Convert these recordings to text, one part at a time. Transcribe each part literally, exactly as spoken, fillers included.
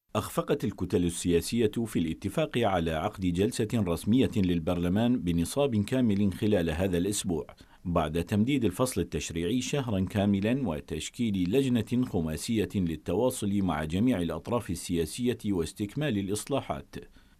أخفقت الكتل السياسية في الاتفاق على عقد جلسة رسمية للبرلمان بنصاب كامل خلال هذا الأسبوع، بعد تمديد الفصل التشريعي شهرا كاملا وتشكيل لجنة خماسية للتواصل مع جميع الأطراف السياسية واستكمال الإصلاحات.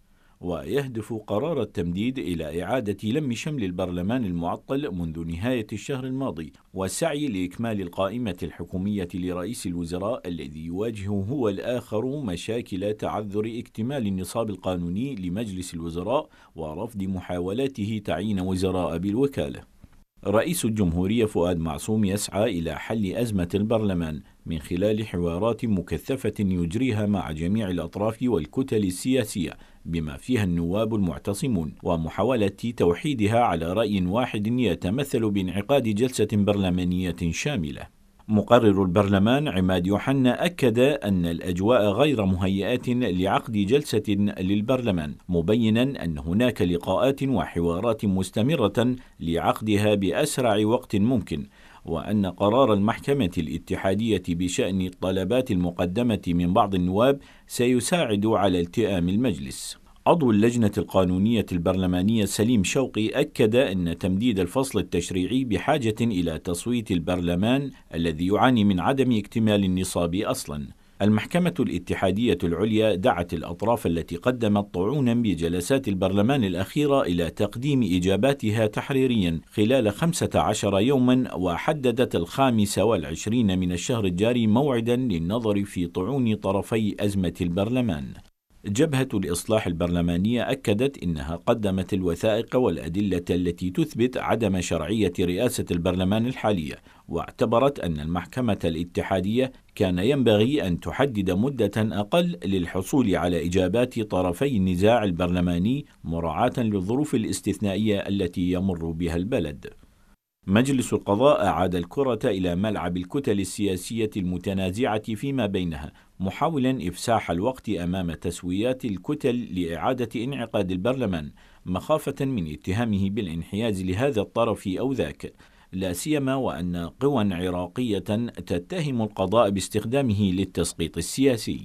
ويهدف قرار التمديد إلى إعادة لم شمل البرلمان المعطل منذ نهاية الشهر الماضي، والسعي لإكمال القائمة الحكومية لرئيس الوزراء الذي يواجه هو الآخر مشاكل تعذر اكتمال النصاب القانوني لمجلس الوزراء ورفض محاولاته تعيين وزراء بالوكالة. رئيس الجمهورية فؤاد معصوم يسعى إلى حل أزمة البرلمان من خلال حوارات مكثفة يجريها مع جميع الأطراف والكتل السياسية بما فيها النواب المعتصمون، ومحاولة توحيدها على رأي واحد يتمثل بانعقاد جلسة برلمانية شاملة. مقرر البرلمان عماد يوحنا أكد أن الأجواء غير مهيئة لعقد جلسة للبرلمان، مبينا أن هناك لقاءات وحوارات مستمرة لعقدها بأسرع وقت ممكن، وأن قرار المحكمة الاتحادية بشأن الطلبات المقدمة من بعض النواب سيساعد على التئام المجلس. عضو اللجنة القانونية البرلمانية سليم شوقي أكد أن تمديد الفصل التشريعي بحاجة إلى تصويت البرلمان الذي يعاني من عدم اكتمال النصاب أصلا. المحكمة الاتحادية العليا دعت الأطراف التي قدمت طعونا بجلسات البرلمان الأخيرة إلى تقديم إجاباتها تحريريا خلال خمسة عشر يوما، وحددت الخامس والعشرين من الشهر الجاري موعدا للنظر في طعون طرفي أزمة البرلمان. جبهة الإصلاح البرلمانية أكدت إنها قدمت الوثائق والأدلة التي تثبت عدم شرعية رئاسة البرلمان الحالية، واعتبرت أن المحكمة الاتحادية كان ينبغي أن تحدد مدة أقل للحصول على إجابات طرفي النزاع البرلماني مراعاة للظروف الاستثنائية التي يمر بها البلد. مجلس القضاء أعاد الكرة إلى ملعب الكتل السياسية المتنازعة فيما بينها، محاولا إفساح الوقت أمام تسويات الكتل لإعادة انعقاد البرلمان، مخافة من اتهامه بالانحياز لهذا الطرف أو ذاك، لا سيما وأن قوى عراقية تتهم القضاء باستخدامه للتسقيط السياسي.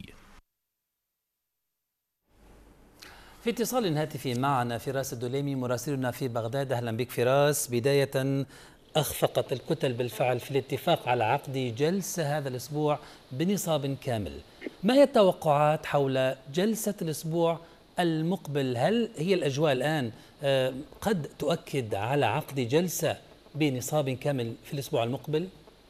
في اتصال هاتفي معنا فراس الدليمي مراسلنا في بغداد. أهلا بك فراس. بداية، أخفقت الكتل بالفعل في الاتفاق على عقد جلسة هذا الأسبوع بنصاب كامل. ما هي التوقعات حول جلسة الأسبوع المقبل؟ هل هي الأجواء الآن قد تؤكد على عقد جلسة بنصاب كامل في الأسبوع المقبل؟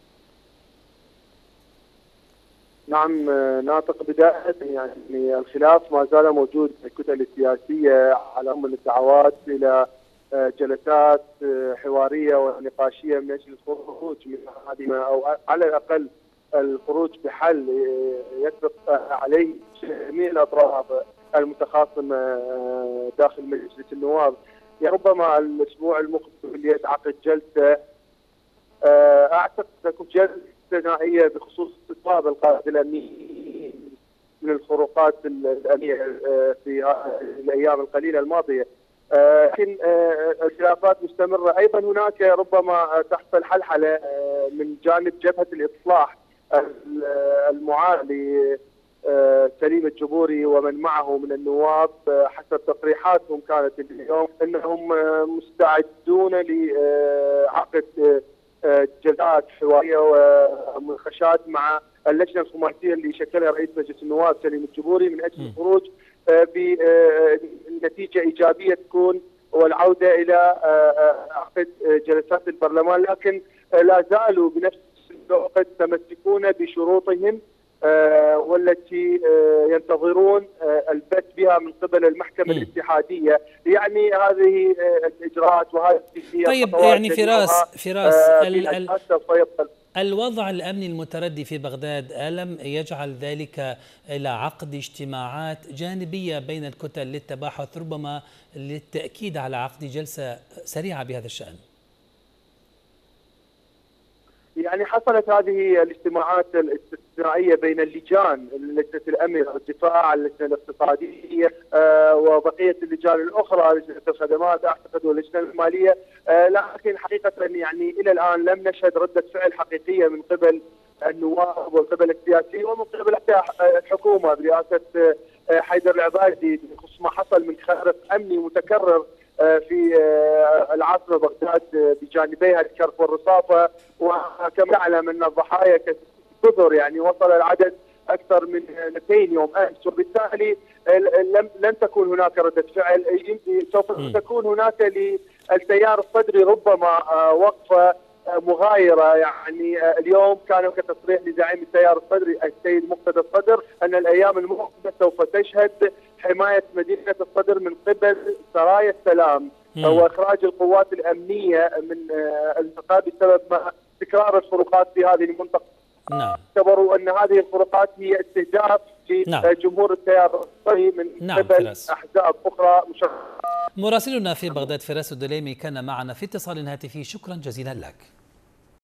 نعم ناطق. بداية يعني الخلاف ما زال موجود في الكتل السياسية على أمر الدعوات إلى جلسات حوارية ونقاشية من أجل الخروج من هذه، أو على الأقل الخروج بحل يتفق عليه جميع الأطراف المتخاصمة داخل مجلس النواب. يعني ربما الأسبوع المقبل يتعقد جلسة، أعتقد تكون جلسة استثنائية بخصوص استطاب القائد الأمني من الخروقات الأمنية في الأيام القليلة الماضية، لكن الخلافات مستمرة. أيضا هناك ربما تحصل حلحلة من جانب جبهة الإصلاح المعاد لسليم الجبوري ومن معه من النواب، حسب تصريحاتهم كانت اليوم أنهم مستعدون لعقد جلسات حواريه ومناقشات مع اللجنه الخماسيه اللي شكلها رئيس مجلس النواب سليم الجبوري من اجل الخروج بنتيجه ايجابيه تكون والعوده الى عقد جلسات البرلمان، لكن لا زالوا بنفس الوقت متمسكون بشروطهم والتي ينتظرون البت بها من قبل المحكمة م. الاتحادية. يعني هذه الإجراءات وهذه طيب يعني فراس فراس ال ال الوضع الأمني المتردي في بغداد ألم يجعل ذلك إلى عقد اجتماعات جانبية بين الكتل للتباحث ربما للتأكيد على عقد جلسة سريعة بهذا الشأن؟ يعني حصلت هذه الاجتماعات الاستثنائيه بين اللجان، لجنه الامن والدفاع، اللجنه الاقتصاديه آه وبقيه اللجان الاخرى، لجنه الخدمات اعتقد واللجنه الماليه، آه لكن حقيقه يعني الى الان لم نشهد رده فعل حقيقيه من قبل النواب والقبل السياسيه ومن قبل الحكومه برئاسه حيدر العبادي بخصوص ما حصل من خارق امني متكرر في العاصمه بغداد بجانبيها الكرك والرصافه، وكما نعلم ان الضحايا كثر، يعني وصل العدد اكثر من مئتين يوم امس، وبالتالي لم لن تكون هناك رده فعل، سوف تكون هناك للتيار الصدري ربما وقفه مغايره. يعني اليوم كان هناك تصريح لزعيم التيار الصدري السيد مقتدى الصدر ان الايام المقبله سوف تشهد حمايه مدينه الصدر من قبل سرايا السلام واخراج القوات الامنيه من المنطقه بسبب تكرار الفروقات في هذه المنطقه. نعم. اعتبروا ان هذه الفروقات هي استهداف لجمهور التيار الصدري من نعم. قبل فراس. احزاب اخرى مشاركه. مراسلنا في بغداد فراس الدليمي كان معنا في اتصال هاتفي، شكرا جزيلا لك.